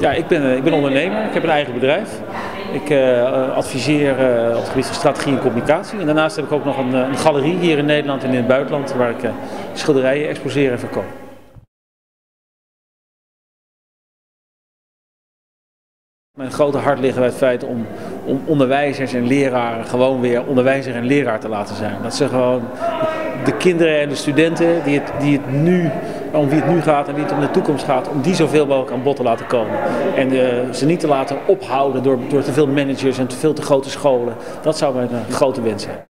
Ja, ik ben ondernemer. Ik heb een eigen bedrijf. Ik adviseer op het gebied van strategie en communicatie. En daarnaast heb ik ook nog een galerie hier in Nederland en in het buitenland waar ik schilderijen exposeer en verkoop. Mijn grote hart ligt bij het feit om onderwijzers en leraren gewoon weer onderwijzer en leraar te laten zijn. Dat ze gewoon de kinderen en de studenten om wie het nu gaat en wie het om de toekomst gaat, om die zoveel mogelijk aan bod te laten komen. En ze niet te laten ophouden door te veel managers en te veel te grote scholen. Dat zou mijn grote wens zijn.